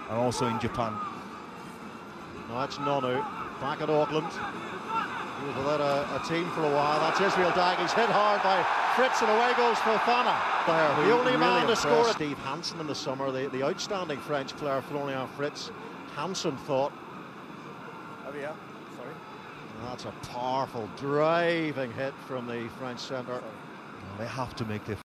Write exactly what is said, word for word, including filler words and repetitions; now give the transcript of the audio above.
are also in Japan. Now that's Nonu, back at Auckland. He was without a, a team for a while. That's Israel Dagg. He's hit hard by Fritz, and away goes Fofana. There, the only really man to score. Steve Hansen in the summer, the, the outstanding French player Florian Fritz. Hansen thought. Oh yeah, sorry. That's a powerful driving hit from the French centre. They have to make this.